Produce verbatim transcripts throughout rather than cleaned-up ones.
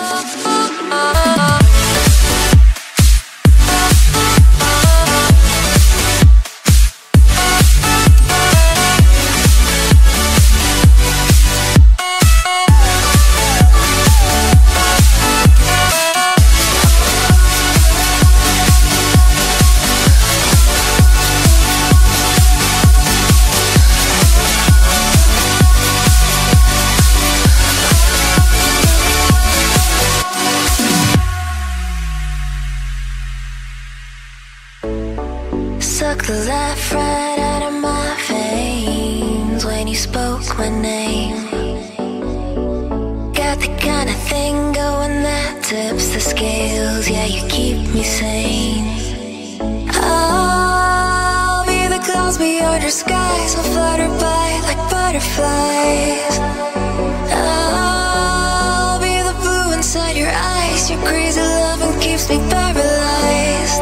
Suck the life right out of my veins when you spoke my name. Got the kind of thing going that tips the scales. Yeah, you keep me sane. I'll be the clouds beyond your skies. We'll flutter by like butterflies. I'll be the blue inside your eyes. Your crazy loving keeps me paralyzed.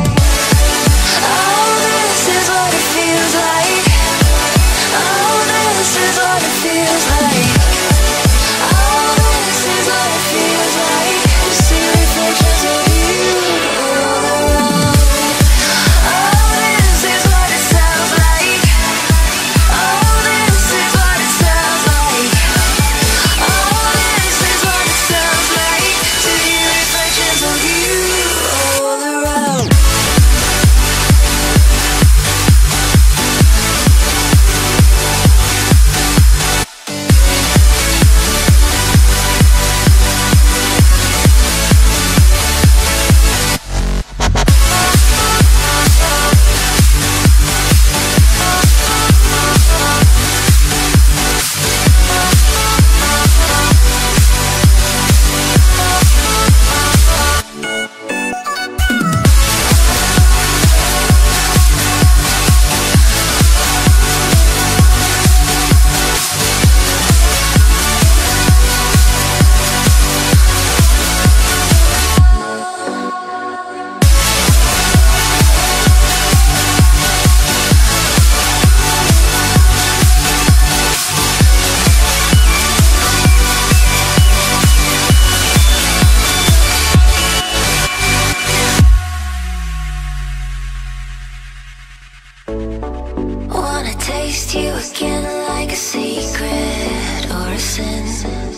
Taste you again like a secret or a sin.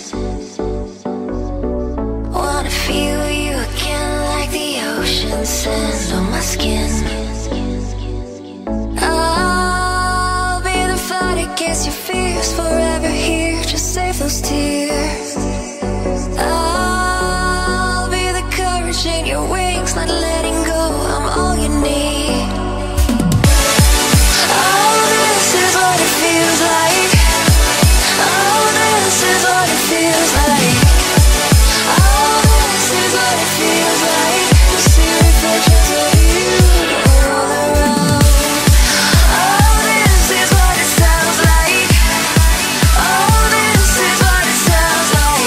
Wanna feel you again like the ocean sand on my skin. I'll be the fight against your fears, forever here, just save those tears. I'll be the courage in your wings, not letting go, I'm all you need. Sounds like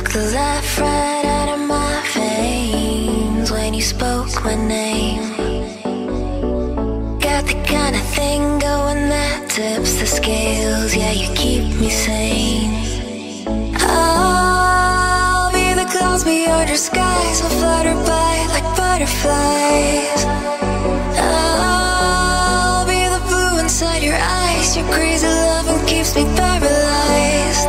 Took the life right out of my veins when you spoke my name. Got the kind of thing going that tips the scales. Yeah, you keep me sane. I'll be the clouds beyond your skies. We'll flutter by like butterflies. I'll be the blue inside your eyes. Your crazy loving keeps me paralyzed.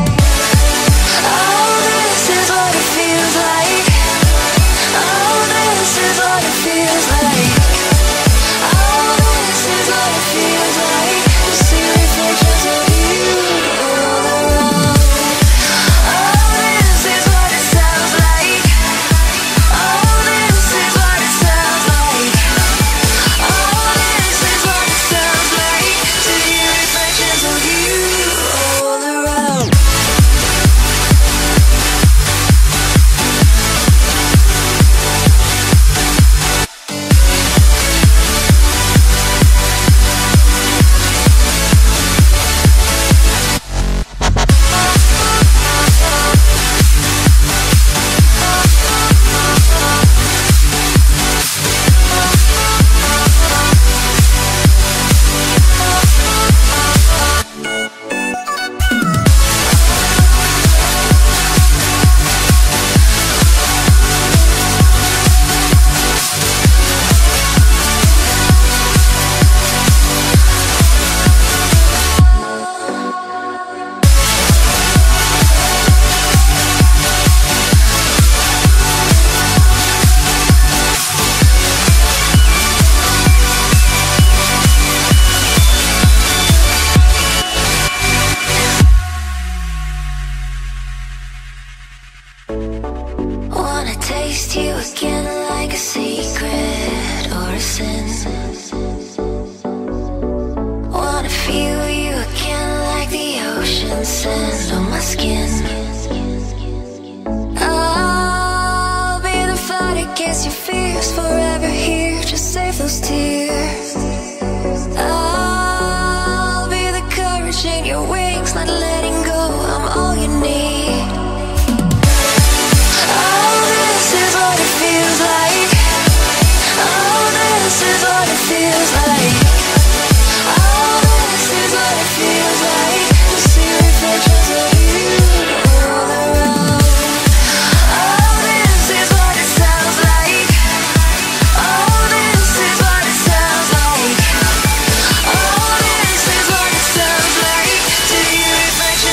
Oh, this is what it feels like. Oh, this is what it feels like. Oh, this is what it feels like to see reflections of you all around. Oh, this is what it sounds like. Oh, this is what it sounds like. Oh, this is what it sounds like to hear reflections of you all around. Wanna taste you again like a secret or a sin. Wanna feel you again like the ocean sand on my skin. I'll be the fight against your fears, forever here to save those tears. I'll be the courage in your wings, not letting go, I'm all you need. Feels like, oh, this is what it feels like. Oh, this is what it feels like to see reflections of you all around. Oh, this is what it sounds like. Oh, this is what it sounds like. Oh, this is what it sounds like to hear reflections.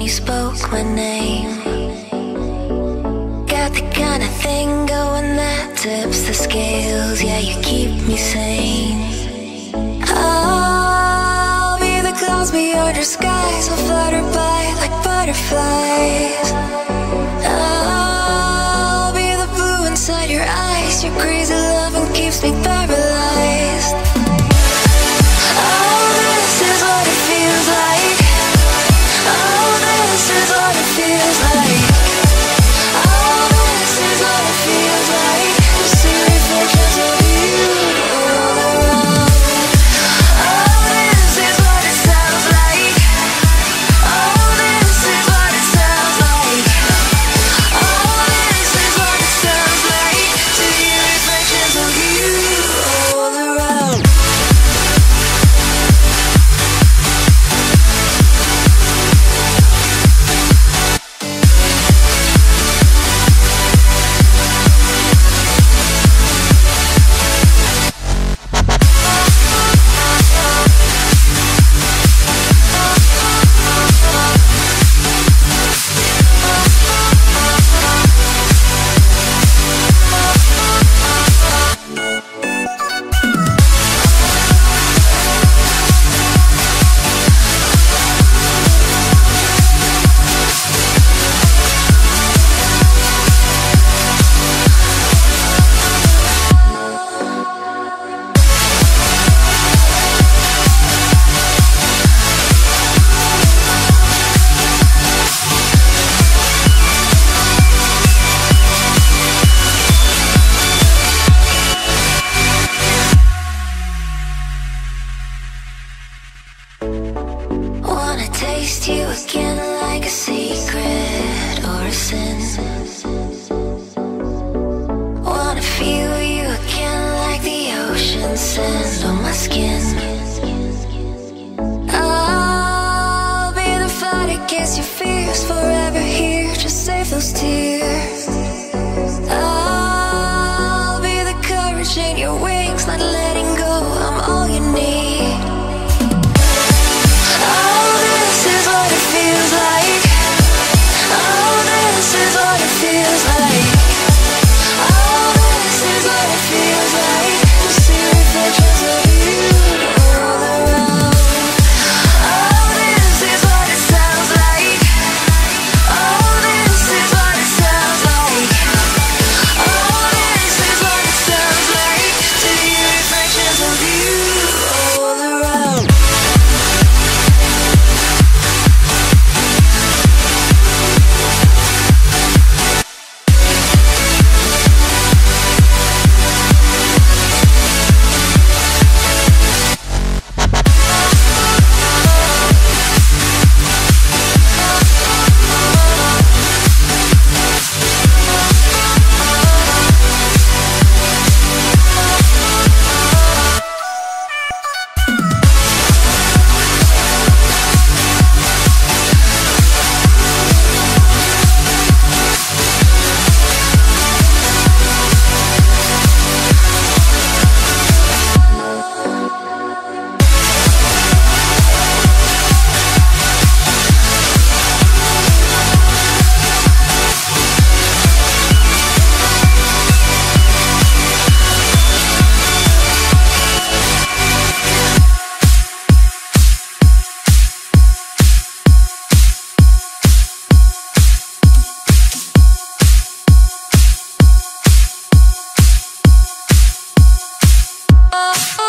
you spoke my name. Got the kind of thing going that tips the scales. Yeah, you keep me sane. I'll be the clouds beyond your skies. I'll flutter by like butterflies. I'll be the blue inside your eyes. Your crazy loving keeps me paralyzed. Oh, this is what it feels like. Oh, this is what it feels like. Oh, this is what it feels like to see reflections of you all around. Oh, this is what it sounds like. Oh, this is what it sounds like. Oh, this is what it sounds like to hear reflections of you all around. Wanna taste you again like a secret or a sin. Wanna feel you again like the ocean sand on my skin. I'll be the fight against your fears, forever here to save those tears. I'll be the courage in your wings, not letting go, I'm all you need. Oh, this is what it feels like. Oh, this is what it feels like. Oh, this is what it feels like to see reflections of you all around. Oh, this is what it sounds like. Oh, this is what it sounds like. Oh, this is what it sounds like to hear reflections of you all around. Oh,